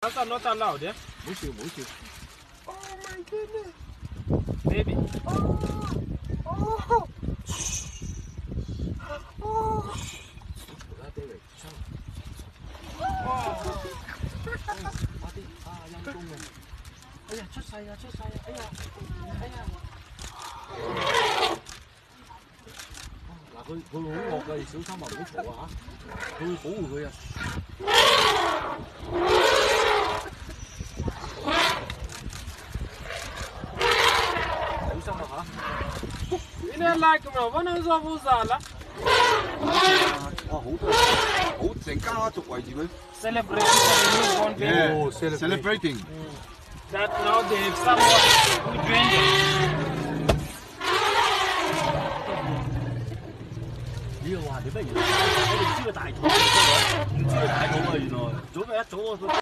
That's not allowed, yeah? Mucho. Oh my goodness. Baby. Oh. Ây da,出世啊！哎呀！嗱，佢好惡㗎，你小心啊，唔好嘈啊嚇！佢會保護佢啊。小心啊嚇 ！Ini like bro，我能做不咋啦？ 哇，好多好成家族圍住佢。 Celebrating for the newborn baby. Oh, celebrating. That now they have someone who joined them. 咦？話你不如我哋知個大肚，唔知個大肚啊！原來早咪一早我。